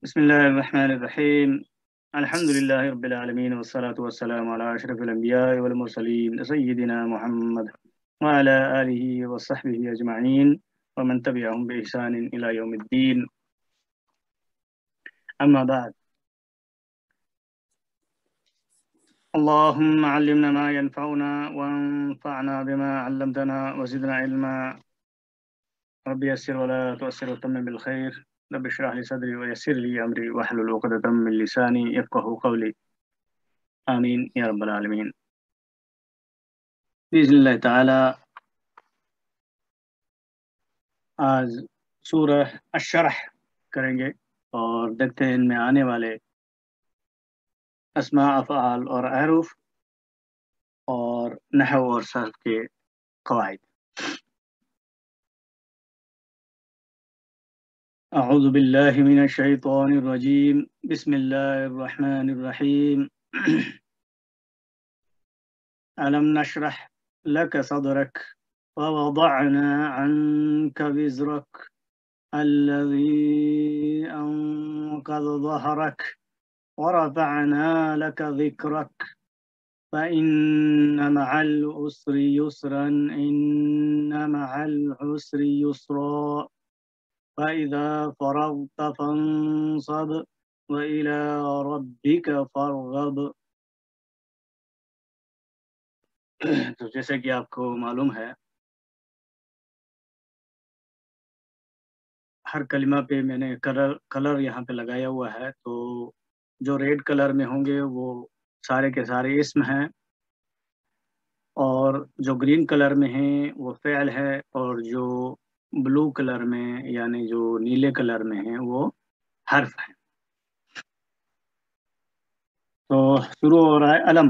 بسم الله الرحمن الرحيم. الحمد لله رب العالمين والصلاة والسلام على أشرف الأنبياء والمرسلين سيدنا محمد وعلى آله وصحبه أجمعين ومن تبعهم بإحسان إلى يوم الدين. أما بعد، اللهم علمنا ما ينفعنا وانفعنا بما علمتنا وزدنا علما. رب يسر ولا تؤسر وتمم بالخير. رب اشرح لي صدري ويسر لي أمري واحلل عقدة من لساني يفقهوا قولي. آمين يا رب العالمين. بإذن اللہ تعالی آج سورہ الشرح کریں گے اور دیکھتے ہیں ان میں آنے والے اسماء افعال اور احرف اور نحو اور صرف کے قواعد. اعوذ باللہ من الشیطان الرجیم. بسم اللہ الرحمن الرحیم. ألم نشرح لك صدرك ووضعنا عنك وزرك الذي أنقض ظهرك ورفعنا لك ذكرك فإن مع العسر يسرا إن مع العسر يسرا فإذا فرغت فانصب وإلى ربك فارغب. تو جیسے کہ آپ کو معلوم ہے ہر کلمہ پہ میں نے کلر یہاں پہ لگایا ہوا ہے. تو جو ریڈ کلر میں ہوں گے وہ سارے کے سارے اسم ہیں اور جو گرین کلر میں ہیں وہ فعل ہے اور جو بلو کلر میں یعنی جو نیلے کلر میں ہیں وہ حرف ہیں. تو شروع ہو رہا ہے علم.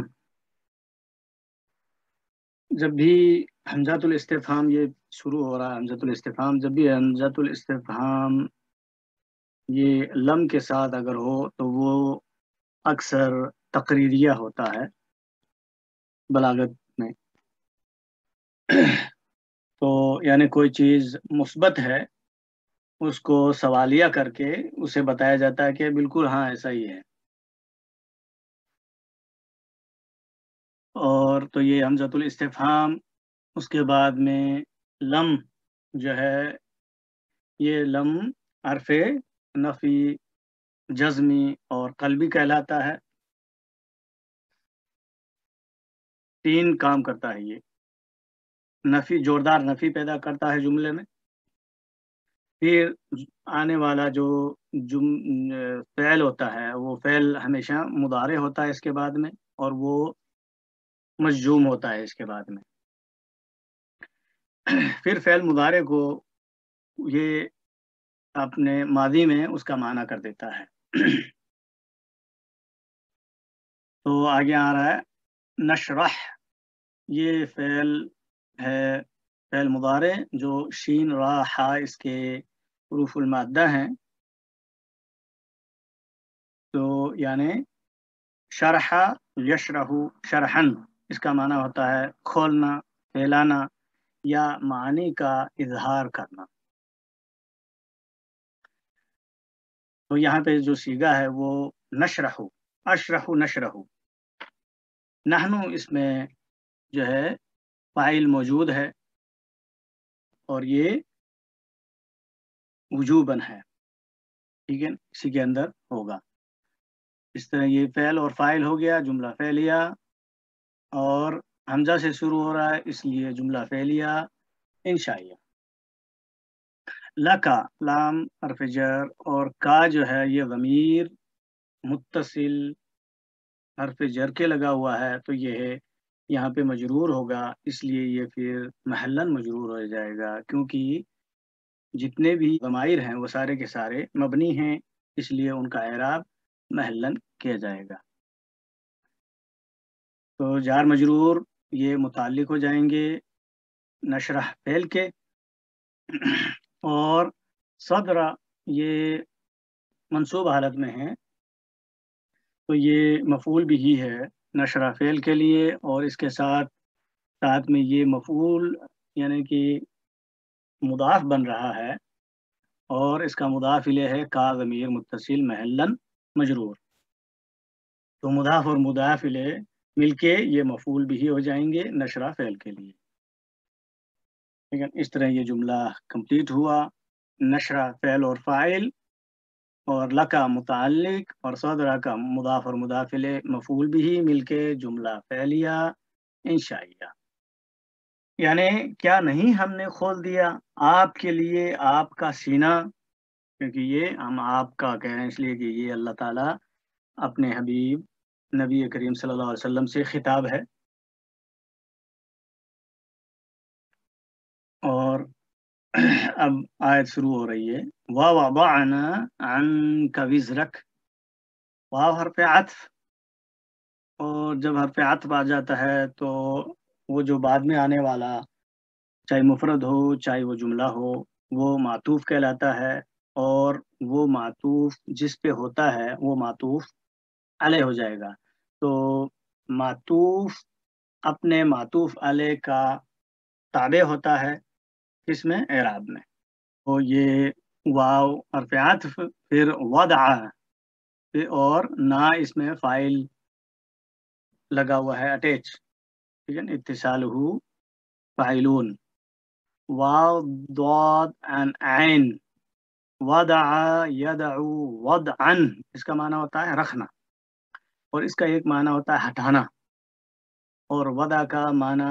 جب بھی حمزۃ الاستفہام یہ شروع ہو رہا ہے حمزۃ الاستفہام، جب بھی حمزۃ الاستفہام یہ لم کے ساتھ اگر ہو تو وہ اکثر تقریریہ ہوتا ہے بلاغت میں. تو یعنی کوئی چیز مثبت ہے اس کو سوالیہ کر کے اسے بتایا جاتا ہے کہ بالکل ہاں ایسا ہی ہے. اور تو یہ حمزۃ الاستفہام. اس کے بعد میں لم جو ہے یہ لم حرف نفی جزمی اور قلبی کہلاتا ہے. 3 کام کرتا ہے یہ. نفی جوردار نفی پیدا کرتا ہے جملے میں. پھر آنے والا جو فعل ہوتا ہے وہ فعل ہمیشہ مضارع ہوتا ہے اس کے بعد میں اور وہ مجزوم ہوتا ہے اس کے بعد میں. پھر فعل مضارع کو یہ اپنے ماضی میں اس کا معنی کر دیتا ہے. تو آگے آ رہا ہے نشرح. یہ فعل ہے فعل مضارع جو شین را ہا اس کے حروف المادہ ہیں. تو یعنی شرح یشرح شرحن اس کا معنی ہوتا ہے کھولنا، پھیلانا یا معنی کا اظہار کرنا. تو یہاں پہ جو صیغہ ہے وہ نشرح، اشرح نشرح. نحنو اس میں جو ہے فاعل موجود ہے اور یہ وجوباً ہے. ٹھیک ہے، اسی کے اندر ہوگا. اس طرح یہ فعل اور فاعل ہو گیا، جملہ فعلیہ. اور حمزہ سے شروع ہو رہا ہے اس لیے جملہ فعلیہ انشائیہ. لکا لام حرف جر اور کا جو ہے یہ ضمیر متصل حرف جر کے لگا ہوا ہے تو یہ ہے یہاں پہ مجرور ہوگا. اس لیے یہ پھر محلن مجرور ہو جائے گا کیونکہ جتنے بھی ضمائر ہیں وہ سارے کے سارے مبنی ہیں، اس لیے ان کا اعراب محلن کیا جائے گا. تو جار مجرور یہ متعلق ہو جائیں گے نشرح فعل کے. اور صدر یہ منصوب حالت میں ہے تو یہ مفعول بھی ہی ہے نشرح فعل کے لیے. اور اس کے ساتھ میں یہ مفعول یعنی کہ مضاف بن رہا ہے اور اس کا مضاف الیہ ہے کا ضمیر متصل محلن مجرور. تو مضاف اور مضاف الیہ مل کے یہ مفعول بھی ہو جائیں گے نشرہ فعل کے لیے. ٹھیک ہے، اس طرح یہ جملہ کمپلیٹ ہوا. نشرہ فعل اور فاعل، اور لکا متعلق، اور صدرہ کا مضاف اور مضاف الیہ مفعول بھی مل کے جملہ فعلیہ انشائیہ. یعنی کیا نہیں ہم نے کھول دیا آپ کے لیے آپ کا سینہ، کیونکہ یہ ہم آپ کا کہہ رہے ہیں اس لیے کہ یہ اللہ تعالیٰ اپنے حبیب نبی کریم صلی اللہ علیہ وسلم سے خطاب ہے. اور اب آیت شروع ہو رہی ہے. وَوَضَعْنَا عَنْكَ وِزْرَكَ، واو حرف عطف، اور جب حرف عطف آ جاتا ہے تو وہ جو بعد میں آنے والا چاہے مفرد ہو چاہے وہ جملہ ہو وہ معطوف کہلاتا ہے، اور وہ معطوف جس پہ ہوتا ہے وہ معطوف علیہ ہو جائے گا. تو معطوف اپنے معطوف علیہ کا تابع ہوتا ہے کس میں؟ اعراب میں. تو یہ واو حرف عطف، پھر وضع، اور نہ اس میں فائل لگا ہوا ہے اٹیچ. ٹھیک ہے نا، اتصال ہو فاعلون. واو ضاد عین، وضع یدعو وضعا، اس کا معنی ہوتا ہے رکھنا، اور اس کا ایک معنی ہوتا ہے ہٹانا، اور وضع کا معنی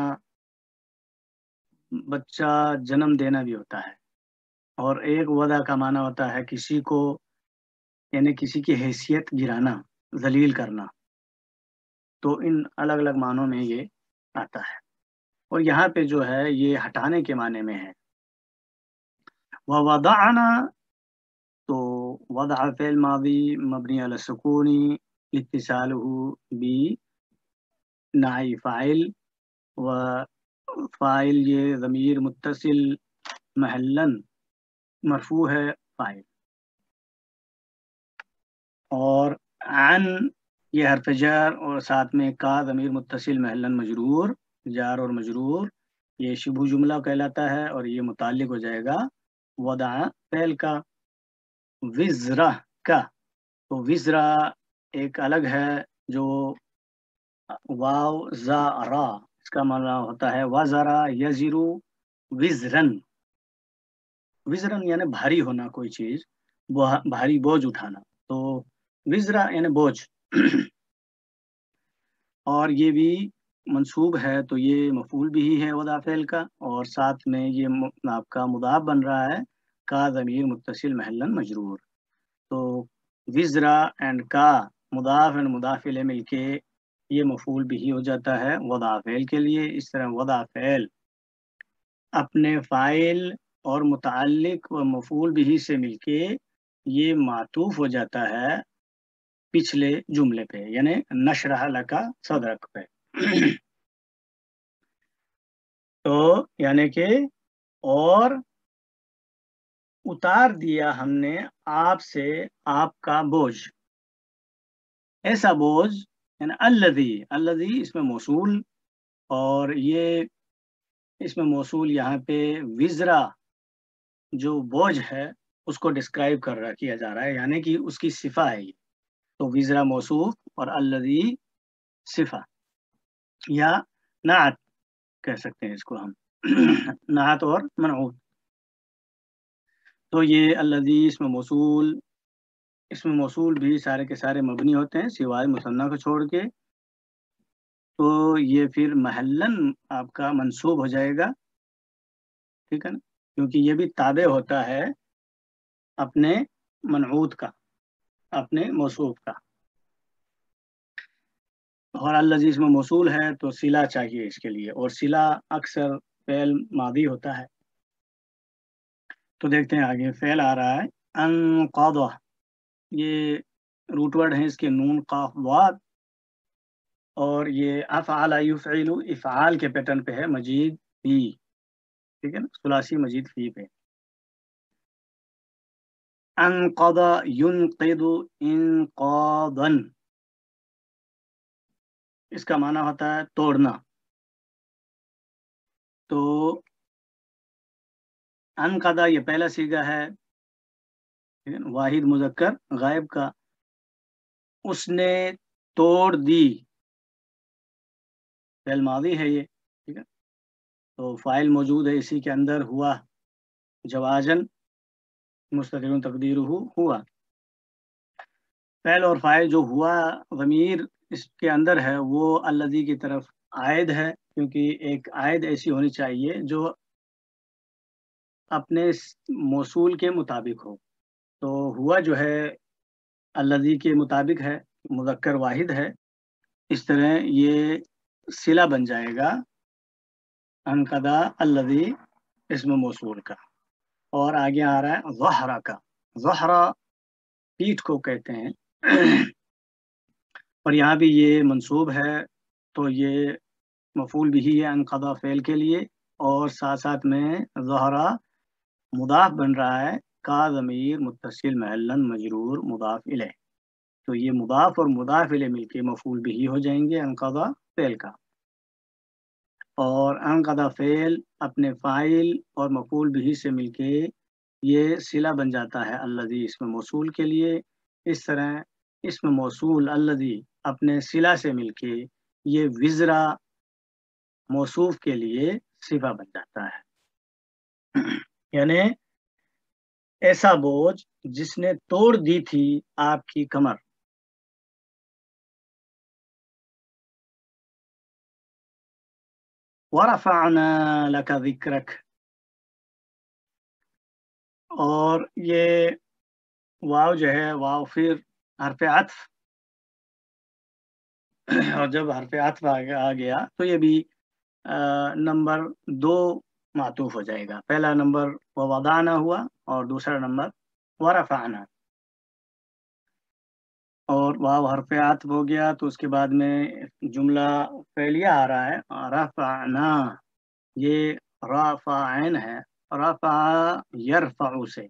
بچہ جنم دینا بھی ہوتا ہے، اور ایک وضع کا معنی ہوتا ہے کسی کو، یعنی کسی کی حیثیت گرانا، ذلیل کرنا. تو ان الگ الگ معنوں میں یہ آتا ہے، اور یہاں پہ جو ہے یہ ہٹانے کے معنی میں ہے. وَوَضَعْنَا، تو وضع فعل ماضی مبنی علی السکون اتصالہ بنائی فاعل، و فاعل یہ ضمیر متصل محلن مرفوع ہے فاعل، اور عن یہ حرف جر، اور ساتھ میں کا ضمیر متصل محلن مجرور، جار اور مجرور، یہ شبہ جملہ کہلاتا ہے، اور یہ متعلق ہو جائے گا وضع فعل کا. وزرہ کا، تو وزرہ ایک الگ ہے جو واو زا را، اس کا معنی ہوتا ہے وزرا یزرو وزرن. وزرن یعنی بھاری ہونا کوئی چیز، بھاری بوجھ اٹھانا. تو وزرا یعنی بوجھ. اور یہ بھی منصوب ہے تو یہ مفعول بھی ہے وضع فعل کا، اور ساتھ میں یہ آپ کا مضاف بن رہا ہے کا ضمیر متصل محلن مجرور. تو وزرا اینڈ کا مضاف اینڈ مضاف الیہ مل کے یہ مفعول بھی ہو جاتا ہے وضع فعل کے لیے. اس طرح وضع فعل اپنے فاعل اور متعلق و مفعول بھی سے مل کے یہ معطوف ہو جاتا ہے پچھلے جملے پہ، یعنی نشرح لکا صدرک پہ. تو یعنی کہ اور اتار دیا ہم نے آپ سے آپ کا بوجھ، ایسا بوجھ، یعنی الذی اس میں موصول، اور یہ اس میں موصول یہاں پہ وزرا جو بوجھ ہے اس کو ڈسکرائب کیا جا رہا ہے، یعنی کہ اس کی صفہ ہے یہ. تو وزرا موصوف اور الذی صفہ یا نعت کہہ سکتے ہیں اس کو ہم، نعت اور منعوت. تو یہ الذی اس میں موصول بھی سارے کے سارے مبنی ہوتے ہیں سوائے مثنیٰ کو چھوڑ کے. تو یہ پھر محلن آپ کا منصوب ہو جائے گا. ٹھیک ہے نا، کیونکہ یہ بھی تابع ہوتا ہے اپنے منعوت کا، اپنے موصوف کا. اور الذی اس میں موصول ہے تو صلہ چاہیے اس کے لیے، اور صلہ اکثر فعل ماضی ہوتا ہے. تو دیکھتے ہیں آگے فعل آ رہا ہے انقضا، یہ روٹ ورڈ ہیں اس کے نون قاف واد، اور یہ افعل یفعل افعال کے پیٹرن پہ ہے مزید فی. ٹھیک ہے نا، ثلاثی مزید فی پہ. انقضا ينقض انقاضا، اس کا معنی ہوتا ہے توڑنا. تو انقضا یہ پہلا صیغہ ہے، ٹھیک ہے نا، واحد مذکر غائب کا. اس نے توڑ دی، فعل ماضی ہے یہ. ٹھیک ہے، تو فاعل موجود ہے اسی کے اندر، ہوا جوازن مستتر تقدیرہ ہوا. فعل اور فاعل جو ہوا ضمیر اس کے اندر ہے وہ الذی کی طرف عائد ہے، کیونکہ ایک عائد ایسی ہونی چاہیے جو اپنے موصول کے مطابق ہو. تو ہوا جو ہے الذی کے مطابق ہے، مذکر واحد ہے، اس طرح یہ صلہ بن جائے گا انقضا الذی اسم موصول کا. اور آگے آ رہا ہے ظہرا کا. ظہرا پیٹھ کو کہتے ہیں اور یہاں بھی یہ منصوب ہے، تو یہ مفعول بھی ہے انقضا فعل کے لیے، اور ساتھ ساتھ میں ظہرا مضاف بن رہا ہے کا ضمیر متصل محلاً مجرور مضاف الیہ. تو یہ مضاف اور مضاف الیہ مل کے مفعول بھی ہو جائیں گے انقضا فعل کا. اور انقضا فعل اپنے فاعل اور مفعول بھی سے مل کے یہ صلہ بن جاتا ہے الذی اسم موصول کے لیے. اس طرح اسم موصول الذی اپنے صلہ سے مل کے یہ وزرا موصوف کے لیے صفہ بن جاتا ہے. یعنی ایسا بوجھ جس نے توڑ دی تھی آپ کی کمر. ورفعنا لك ذکرک، اور یہ واو جو ہے واو پھر حرف عطف، اور جب حرف عطف آ گیا تو یہ بھی نمبر 2 معطوف ہو جائے گا. پہلا نمبر ووضعنا ہوا اور دوسرا نمبر ورفعنا. اور واو حرف عطف ہو گیا تو اس کے بعد میں جملہ فعلیہ آ رہا ہے رفعنا. یہ رافعین ہے، رفع یرفع سے.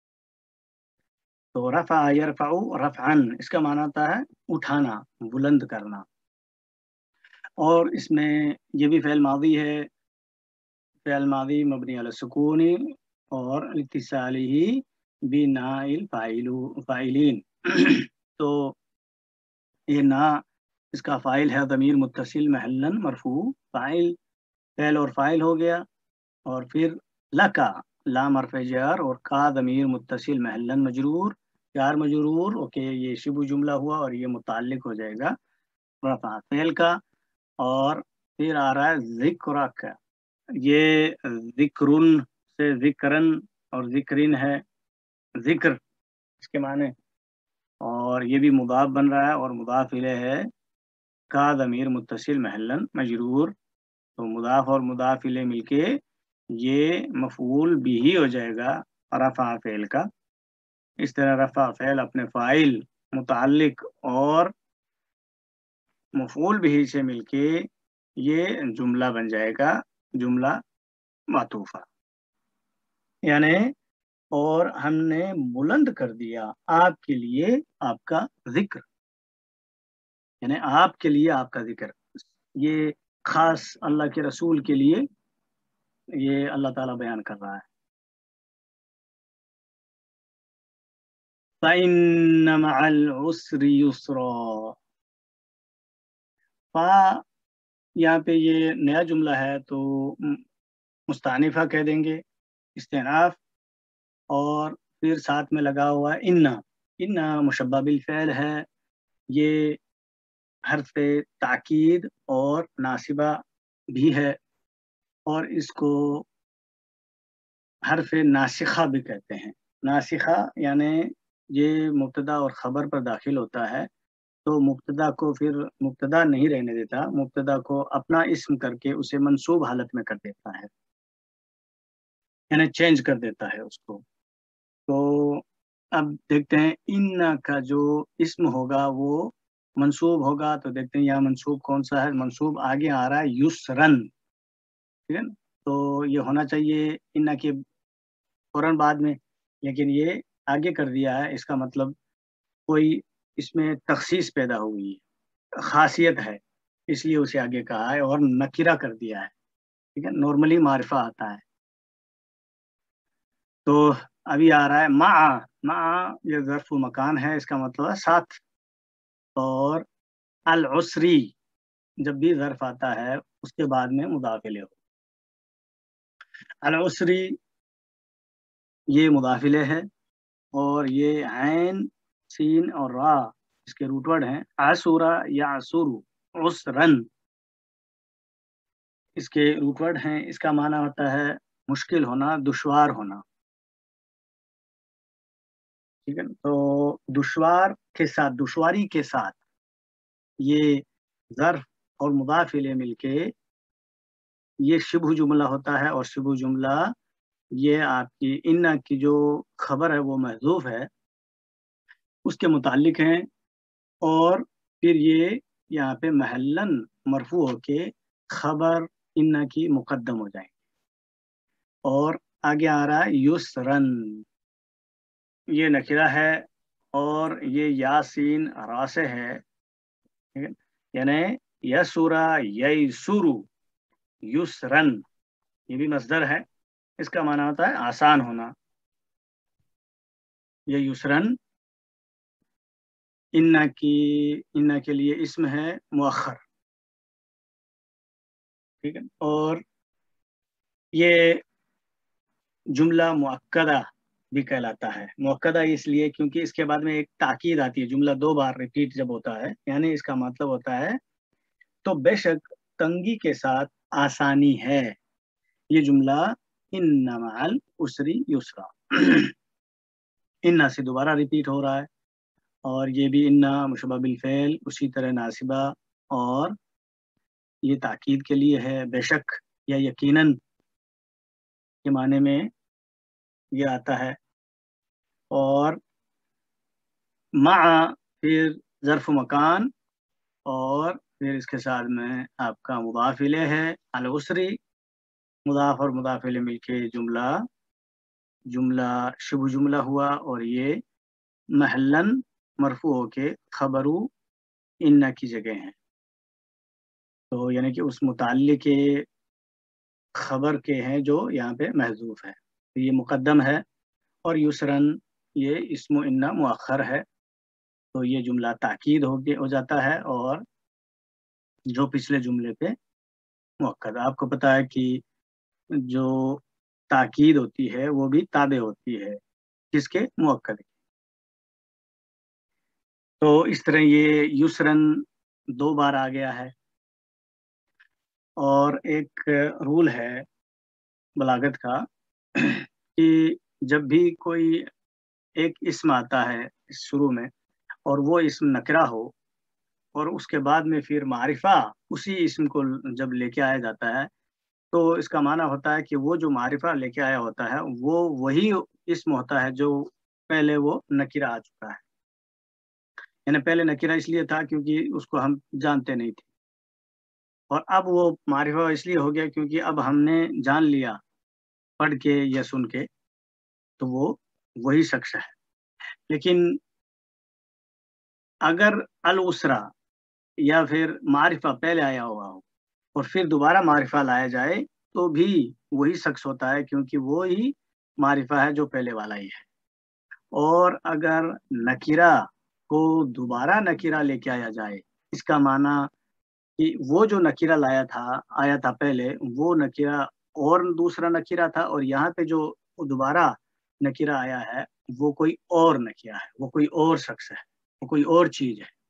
تو رفع یرفع رفعن اس کا معنی آتا ہے اٹھانا، بلند کرنا. اور اس میں یہ بھی فعل ماضی ہے، فعل ماضی مبنی علی السکون اور اتصالہ بناء الفاعلین. تو یہ نا اس کا فاعل ہے ضمیر متصل محلاً مرفوع. فعل اور فاعل ہو گیا، اور پھر لکا لام حرف جر اور کا ضمیر متصل محلاً مجرور، جار مجرور. اوکے، یہ شبہ جملہ ہوا اور یہ متعلق ہو جائے گا رفع فعل کا. اور پھر آ رہا ہے ذکرک. یہ ذکرن سے ذکرن اور ذکرین ہے، ذکر اس کے معنی. اور یہ بھی مضاف بن رہا ہے اور مضاف الیہ ہے کا ضمیر متصل محلاً مجرور. تو مضاف اور مضاف الیہ مل کے یہ مفعول بھی ہو جائے گا رفع فعل کا. اس طرح رفع فعل اپنے فاعل متعلق اور مفعول بھی سے مل کے یہ جملہ بن جائے گا جملہ معطوفہ. یعنی اور ہم نے بلند کر دیا آپ کے لیے آپ کا ذکر، یعنی آپ کے لیے آپ کا ذکر. یہ خاص اللہ کے رسول کے لیے یہ اللہ تعالیٰ بیان کر رہا ہے. فَإِنَّ مَعَ الْعُسْرِ يُسْرًا. یہاں پہ یہ نیا جملہ ہے تو مستعنفہ کہہ دیں گے، استئناف. اور پھر ساتھ میں لگا ہوا ہے ان مشبہ بالفعل ہے، یہ حرف تاکید اور ناصبہ بھی ہے، اور اس کو حرف ناسخہ بھی کہتے ہیں. ناسخہ یعنی یہ مبتدا اور خبر پر داخل ہوتا ہے، تو مبتدا کو پھر مبتدا نہیں رہنے دیتا، مبتدا کو اپنا اسم کر کے اسے منصوب حالت میں کر دیتا ہے، یعنی چینج کر دیتا ہے اس کو. تو اب دیکھتے ہیں ان کا جو اسم ہوگا وہ منصوب ہوگا، تو دیکھتے ہیں یہاں منصوب کون سا ہے. منصوب آگے آ رہا ہے یسرن. ٹھیک ہے نا، تو یہ ہونا چاہیے ان کے فوراً بعد میں، لیکن یہ آگے کر دیا ہے. اس کا مطلب کوئی اس میں تخصیص پیدا ہوئی ہے، خاصیت ہے، اس لیے اسے آگے کہا ہے اور نکرہ کر دیا ہے. ٹھیک ہے، نارملی معرفہ آتا ہے. تو ابھی آ رہا ہے مع یہ ظرف مکان ہے، اس کا مطلب ہے ساتھ. اور العسری جب بھی ظرف آتا ہے اس کے بعد میں مضاف الیہ ہو. العسری یہ مضاف الیہ ہے، اور یہ عین سین اور را اس کے روٹ ورڈ ہیں. عسورا یا عسورو عسرن اس کے روٹ ورڈ ہیں. اس کا معنی ہوتا ہے مشکل ہونا، دشوار ہونا. ٹھیک ہے، تو دشوار کے ساتھ، دشواری کے ساتھ یہ ظرف اور مضاف الیہ مل کے یہ شبہ جملہ ہوتا ہے. اور شبہ جملہ یہ آپ کی ان کی جو خبر ہے وہ محذوف ہے اس کے متعلق ہیں، اور پھر یہ یہاں پہ محلن مرفوع ہو کے خبر ان کی مقدم ہو جائیں. اور آگے آ رہا ہے یسرن، یہ نکرہ ہے اور یہ یاسین راسے ہے. ٹھیک ہے، یعنی یسورا یسورو یسرن یہ بھی مصدر ہے. اس کا معنی ہوتا ہے آسان ہونا. یہ یسرن ان کے لیے اسم ہے مؤخر. ٹھیک ہے، اور یہ جملہ مؤکدہ بھی کہلاتا ہے. مؤکدہ اس لیے کیونکہ اس کے بعد میں ایک تاکید آتی ہے. جملہ دو بار ریپیٹ جب ہوتا ہے یعنی اس کا مطلب ہوتا ہے تو بے شک تنگی کے ساتھ آسانی ہے. یہ جملہ ان مع العسری یسرا ان سے دوبارہ ریپیٹ ہو رہا ہے. اور یہ بھی ان مشبہ بالفعل اسی طرح ناصبہ، اور یہ تاکید کے لیے ہے. بے شک یا یقیناً کے معنی میں یہ آتا ہے. اور مع پھر ظرف مکان، اور پھر اس کے ساتھ میں آپ کا مضاف الیہ ہے العسری. مضاف اور مضاف الیہ مل کے جملہ شبہ جملہ ہوا، اور یہ محلن مرفوع ہو کے خبرو ان کی جگہ ہیں. تو یعنی کہ اس متعلق خبر کے ہیں جو یہاں پہ محذوف ہے. تو یہ مقدم ہے، اور یسرن یہ اسم ان مؤخر ہے. تو یہ جملہ تاکید ہو جاتا ہے، اور جو پچھلے جملے پہ مؤکد. آپ کو پتا ہے کہ جو تاکید ہوتی ہے وہ بھی تابع ہوتی ہے کس کے؟ مؤکد. تو اس طرح یہ یسرن دو بار آ گیا ہے. اور ایک رول ہے بلاغت کا کہ جب بھی کوئی ایک اسم آتا ہے شروع میں اور وہ اسم نکرہ ہو، اور اس کے بعد میں پھر معرفہ اسی اسم کو جب لے کے آیا جاتا ہے، تو اس کا معنی ہوتا ہے کہ وہ جو معرفہ لے کے آیا ہوتا ہے وہ وہی اسم ہوتا ہے جو پہلے وہ نکرہ آ چکا ہے. یعنی پہلے نکرہ اس لیے تھا کیونکہ اس کو ہم جانتے نہیں تھے، اور اب وہ معرفہ اس لیے ہو گیا کیونکہ اب ہم نے جان لیا پڑھ کے یا سن کے، تو وہ وہی شخص ہے. لیکن اگر الاسرا یا پھر معرفہ پہلے آیا ہوا ہو اور پھر دوبارہ معرفہ لایا جائے تو بھی وہی شخص ہوتا ہے، کیونکہ وہی معرفہ ہے جو پہلے والا ہی ہے. اور اگر نکرہ کو دوبارہ نکرہ لے کے آیا جائے، اس کا معنی کہ وہ جو نکرہ آیا تھا پہلے، وہ نکرہ اور دوسرا نکرہ تھا، اور یہاں پہ جو دوبارہ نکرہ آیا ہے وہ کوئی اور نکرہ ہے، وہ کوئی اور شخص ہے، وہ کوئی اور چیز ہے.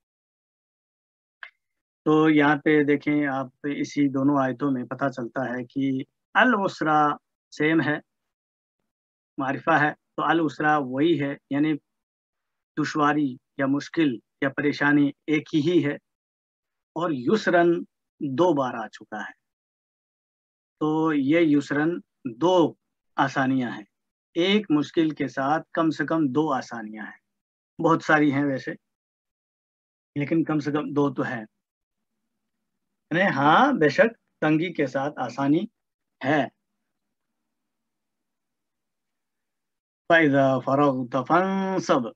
تو یہاں پہ دیکھیں آپ، اسی دونوں آیتوں میں پتہ چلتا ہے کہ الاسرا سیم ہے، معرفہ ہے، تو الاسرا وہی ہے، یعنی دشواری یا مشکل یا پریشانی ایک ہی ہے. اور یسرن دو بار آ چکا ہے، تو یہ یسرن دو آسانیاں ہیں. ایک مشکل کے ساتھ کم سے کم دو آسانیاں ہیں. بہت ساری ہیں ویسے، لیکن کم سے کم دو تو ہیں. یعنی ہاں بے شک تنگی کے ساتھ آسانی ہے. فَإِذَا فَرَغْتَ فَانْصَبْ،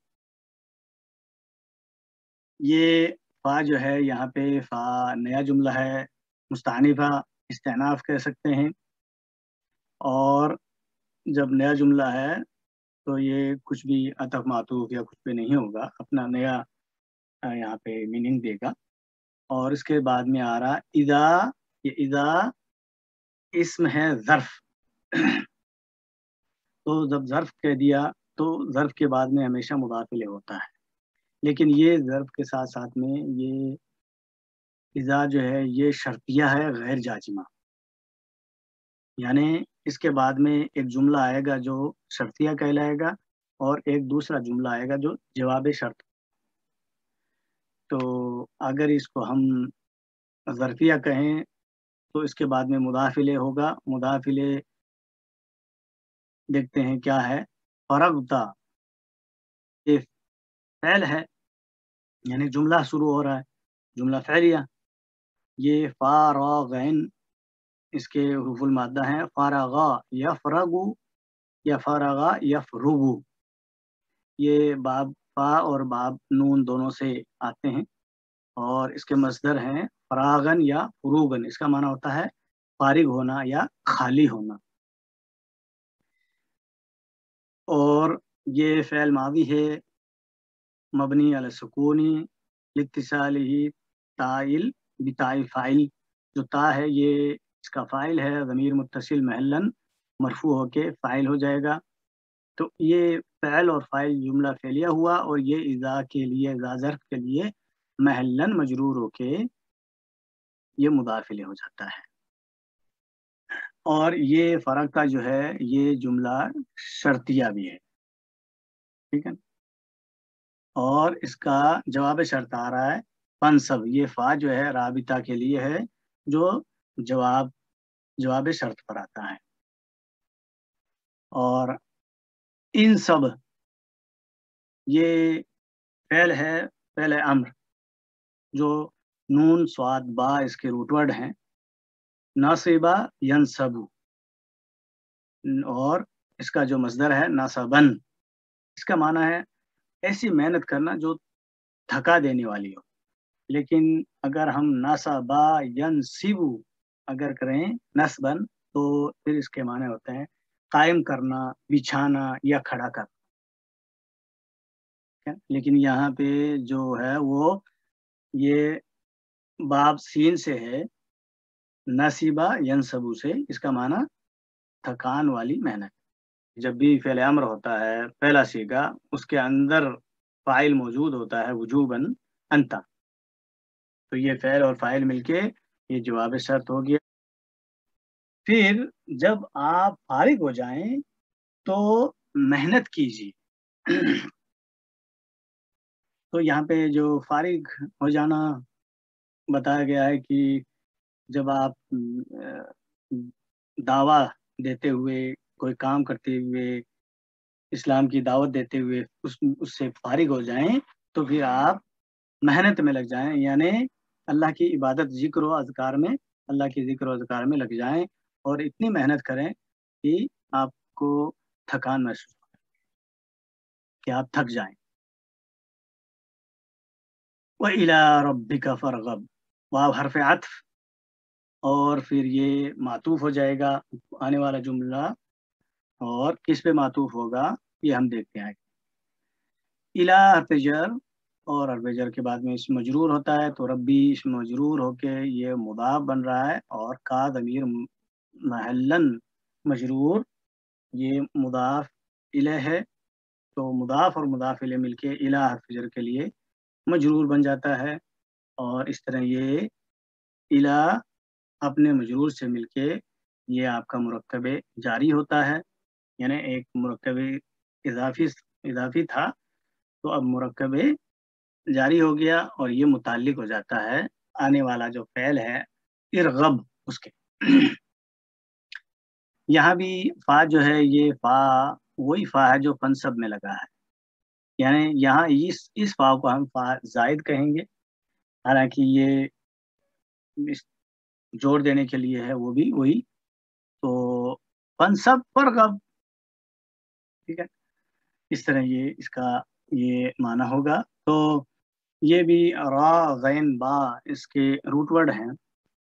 یہ فا جو ہے یہاں پہ فا نیا جملہ ہے، مستعنفہ استئناف کہہ سکتے ہیں. اور جب نیا جملہ ہے تو یہ کچھ بھی عطف معطوف یا کچھ بھی نہیں ہوگا، اپنا نیا یہاں پہ میننگ دے گا۔ اور اس کے بعد میں آ رہا اذا، یہ اذا اسم ہے ظرف تو جب ظرف کہہ دیا تو ظرف کے بعد میں ہمیشہ مضاف الیہ ہوتا ہے، لیکن یہ ظرف کے ساتھ ساتھ میں یہ اذا جو ہے یہ شرطیہ ہے غیر جازمہ، یعنی اس کے بعد میں ایک جملہ آئے گا جو شرطیہ کہلائے گا اور ایک دوسرا جملہ آئے گا جو جواب شرط۔ تو اگر اس کو ہم ظرفیہ کہیں تو اس کے بعد میں مضاف الیہ ہوگا، مضاف الیہ دیکھتے ہیں کیا ہے، فرغتا، یہ فعل ہے یعنی جملہ شروع ہو رہا ہے، جملہ فعلیہ، یہ فارغن اس کے حروف المادہ ہیں، فارغا یفرغو یا فارغا یفرغو، یہ باب فا اور باب نون دونوں سے آتے ہیں اور اس کے مصدر ہیں فراغن یا فروغن، اس کا معنی ہوتا ہے فارغ ہونا یا خالی ہونا۔ اور یہ فعل ماضی ہے مبنی علی السکونی لاتصالہ تائل بتاء فاعل، جو تا ہے یہ اس کا فاعل ہے، ضمیر متصل محلاً مرفوع ہو کے فاعل ہو جائے گا۔ تو یہ فعل اور فاعل جملہ فعلیہ ہوا، اور یہ اذا کے لیے، اذا ظرف کے لیے محلاً مجرور ہو کے یہ مضاف الیہ ہو جاتا ہے۔ اور یہ فرق کا جو ہے یہ جملہ شرطیہ بھی ہے، ٹھیک ہے، اور اس کا جواب شرط آ رہا ہے پنصب، یہ فا جو ہے رابطہ کے لیے ہے جو جواب شرط پر آتا ہے۔ اور ان سب یہ فعل ہے، فعل امر جو نون صاد با اس کے روٹ ورڈ ہیں، ناصبہ ینصبو، اور اس کا جو مصدر ہے ناصبن، اس کا معنی ہے ایسی محنت کرنا جو تھکا دینے والی ہو، لیکن اگر ہم ناصبہ ینصبو اگر کریں نصبن تو پھر اس کے معنی ہوتے ہیں قائم کرنا، بچھانا یا کھڑا کرنا، لیکن یہاں پہ جو ہے وہ یہ باب سین سے ہے، نصیبہ ینصبو سے، اس کا معنی تھکان والی محنت۔ جب بھی فعل امر ہوتا ہے پہلا صیغہ، اس کے اندر فاعل موجود ہوتا ہے وجوباً انت، تو یہ فعل اور فاعل مل کے یہ جواب شرط ہو گیا۔ پھر جب آپ فارغ ہو جائیں تو محنت کیجیے تو یہاں پہ جو فارغ ہو جانا بتایا گیا ہے کہ جب آپ دعویٰ دیتے ہوئے، کوئی کام کرتے ہوئے، اسلام کی دعوت دیتے ہوئے اس سے فارغ ہو جائیں تو پھر آپ محنت میں لگ جائیں، یعنی اللہ کی عبادت، ذکر و اذکار میں، اللہ کی ذکر و اذکار میں لگ جائیں اور اتنی محنت کریں کہ آپ کو تھکان محسوس ہو، کہ آپ تھک جائیں۔ وَإِلَىٰ رَبِّكَ فَارْغَب، واو حرف عطف، اور پھر یہ معطوف ہو جائے گا آنے والا جملہ، اور کس پہ معطوف ہوگا یہ ہم دیکھتے ہیں۔ الہ حرف جر، اور حرف جر کے بعد میں اسم مجرور ہوتا ہے تو ربی اسم مجرور ہو کے یہ مضاف بن رہا ہے، اور کا ضمیر محلاً مجرور، یہ مضاف الیہ ہے، تو مضاف اور مضاف الیہ مل کے الہ حرف جر کے لیے مجرور بن جاتا ہے، اور اس طرح یہ الہ اپنے مجرور سے مل کے یہ آپ کا مرکب جاری ہوتا ہے، یعنی ایک مرکب اضافی تھا تو اب مرکب جاری ہو گیا، اور یہ متعلق ہو جاتا ہے آنے والا جو فعل ہے ارغب اس کے یہاں بھی فا جو ہے یہ فا وہی فا ہے جو پنصب میں لگا ہے، یعنی یہاں اس فا کو ہم فا زائد کہیں گے، حالانکہ یہ جوڑ دینے کے لیے ہے وہ بھی وہی، تو پنصب پرغب، ٹھیک ہے، اس طرح یہ اس کا یہ معنی ہوگا۔ تو یہ بھی را غین با اس کے روٹ ورڈ ہیں،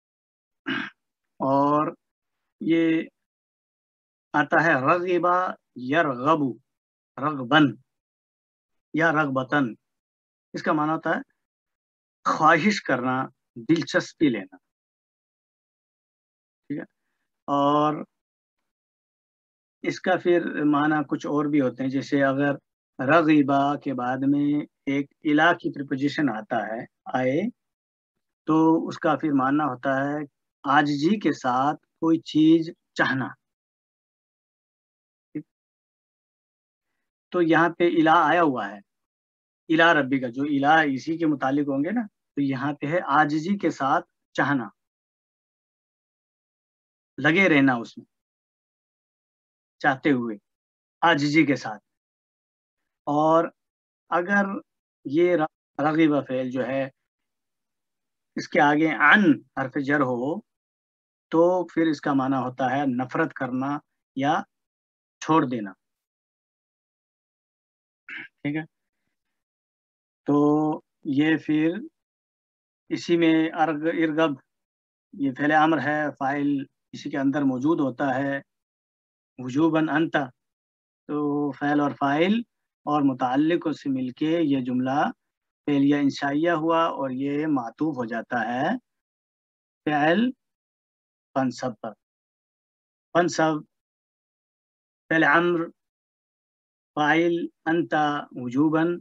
اور یہ آتا ہے رغبا یرغبو، रगबन या रगबतन, इसका माना होता है ख्वाहिश करना, दिलचस्पी लेना। ठीक है। और इसका फिर माना कुछ और भी होते हैं, जैसे अगर रगीबा के बाद में एक इला की प्रिपोजिशन आता है, आए, तो उसका फिर मानना होता है आजिजी के साथ कोई चीज चाहना। ठीक? तो यहाँ पे इला आया हुआ है, इला रब्बी का, जो इला इसी के मुतालिक होंगे ना, तो यहाँ पे है आजिजी के साथ चाहना, लगे रहना उसमें, चाहते हुए, आजिजी के साथ। और अगर ये रगीबा फेल जो है, इसके आगे अन हर्फ जर हो, तो फिर इसका माना होता है नफरत करना या छोड़ देना। ठीक है। तो ये फिर इसी में अर्ग इरगब, ये फेल अम्र है, फाइल इसी के अंदर मौजूद होता है, वजूबन अंता। तो फेल और फाइल और मुताल्लिक से मिलके ये जुमला फेलिया इंशाइया हुआ, और ये मातूफ हो जाता है फेल फनसब पर। फनसब, फेल अम्र, फाइल, अंता, वजूबन।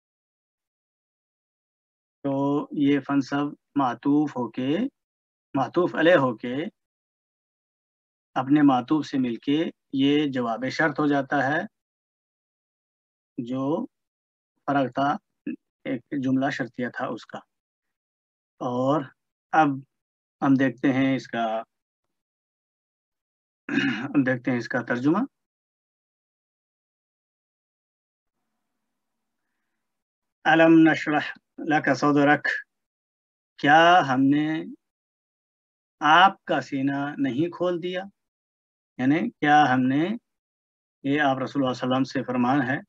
तो ये फनसब मातूफ होके, मातूफ अलैह होके, अपने मातूफ से मिलके ये जवाब शर्त हो जाता है, जो फर्क था एक जुमला शर्तिया था उसका। और अब हम देखते हैं इसका हम देखते हैं इसका तर्जुमा। अलम नशरह लक सदरक, क्या हमने आपका सीना नहीं खोल दिया, यानी क्या हमने, ये आप रसूलुल्लाह सल्लल्लाहु अलैहि वसल्लम से फरमान है,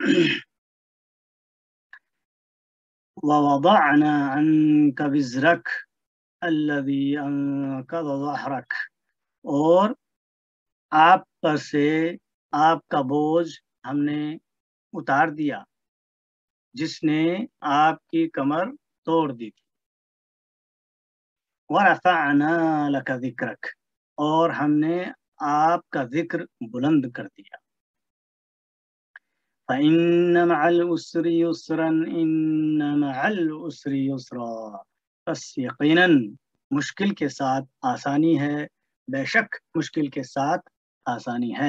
ववदअना अन्का विज़रक अल्लज़ी अनक़ज़ ज़हरक, और आप पर से आपका बोझ हमने उतार दिया जिसने आपकी कमर तोड़ दी थी। वरफ़अना लका ज़िक्रक, और हमने आपका जिक्र बुलंद कर दिया। फ़इन्न मअल उसरि युस्रन इन्न मअल उसरि युस्रा, बस यकीनन मुश्किल के साथ आसानी है, बेशक मुश्किल के साथ आसानी है।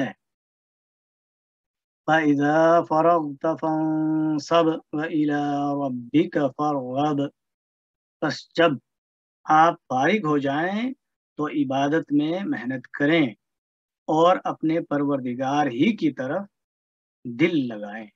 फ़इज़ा फ़रग़्त फ़ंसब व इला रब्बिक फ़रग़ब, बस जब आप फारिग हो जाएं तो इबादत में मेहनत करें और अपने परवरदिगार ही की तरफ दिल लगाएं।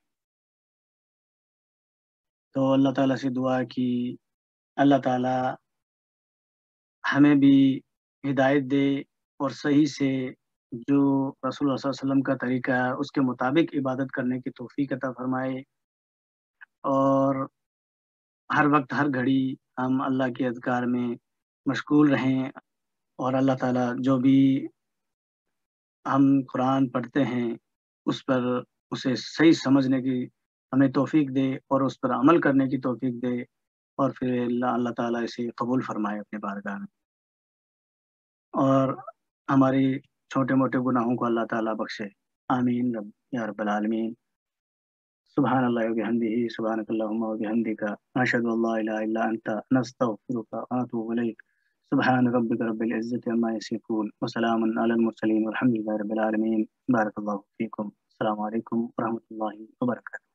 तो अल्लाह ताला से दुआ की अल्लाह ताला हमें भी हिदायत दे, और सही से जो रसूलुल्लाह सल्लल्लाहु अलैहि वसल्लम का तरीका है उसके मुताबिक इबादत करने की तौफीक अता फरमाए, और हर वक्त हर घड़ी हम अल्लाह के अज़कार में मशगूल रहें, और अल्लाह ताला जो भी हम कुरान पढ़ते हैं उस पर, उसे सही समझने की हमें तौफीक दे और उस पर अमल करने की तौफीक दे, और फिर अल्लाह अल्लाह ताला इसे कबूल फरमाए अपने बारगाह में, और हमारी छोटे मोटे गुनाहों को अल्लाह ताला बख्शे। आमीन रब या रब्बल आलमीन। सुब्हानल्लाहि व बिहम्दिही, सुब्हानकल्लाहुम्मा व बिहम्दिका, अशहदु अल्ला इलाहा इल्ला अंता, नस्तगफिरुका व अतूबु इलैक। सुब्हान रब्बिका रब्बिल इज्जति अम्मा यसिफून व सलामुन अलल मुरसलीन वल्हम्दुलिल्लाहि रब्बिल आलमीन। बारकल्लाहु फीकुम। अस्सलामु अलैकुम व रहमतुल्लाहि व बरकातुहू।